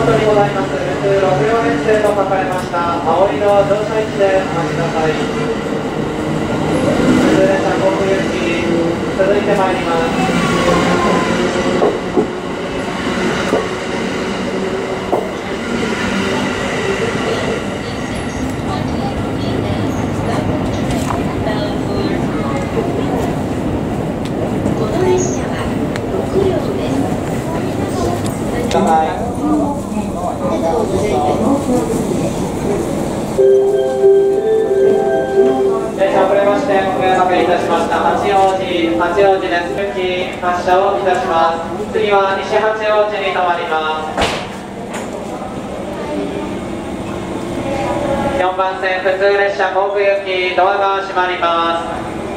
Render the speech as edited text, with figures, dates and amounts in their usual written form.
後にございます。通路不要列車と書かれました青色乗車位置でお待ちください。普通列車航空行き続いてまいります。列車遅れましてご迷惑いたしました。八王子です。発車をいたします。次は西八王子に停まります。4番線普通列車航空行きドアが閉まります。